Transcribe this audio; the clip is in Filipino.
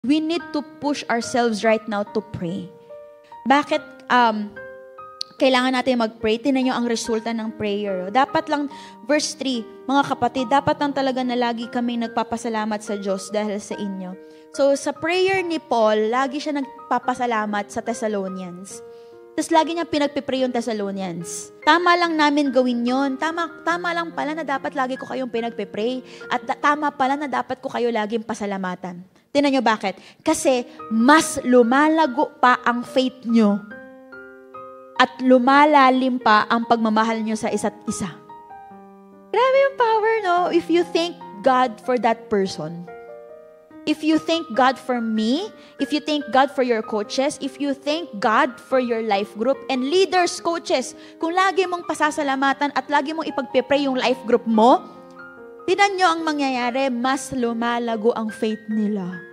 We need to push ourselves right now to pray. Bakit kailangan natin mag-pray? Tingnan nyo ang resulta ng prayer. Dapat lang, verse 3, mga kapatid, dapat lang talaga na lagi kami nagpapasalamat sa Diyos dahil sa inyo. So, sa prayer ni Paul, lagi siya nagpapasalamat sa Thessalonians. Tapos lagi niya pinagpipray yung Thessalonians. Tama lang namin gawin yon. Tama lang pala na dapat lagi ko kayong pinagpipray. At tama pala na dapat ko kayo laging pasalamatan. Tingnan nyo bakit? Kasi mas lumalago pa ang faith nyo at lumalalim pa ang pagmamahal nyo sa isa't isa. Grabe yung power, no? If you thank God for that person, if you thank God for me, if you thank God for your coaches, if you thank God for your life group, and leaders, coaches, kung lagi mong pasasalamatan at lagi mong ipagpipray yung life group mo, tingnan nyo ang mangyayari, mas lumalago ang faith nila.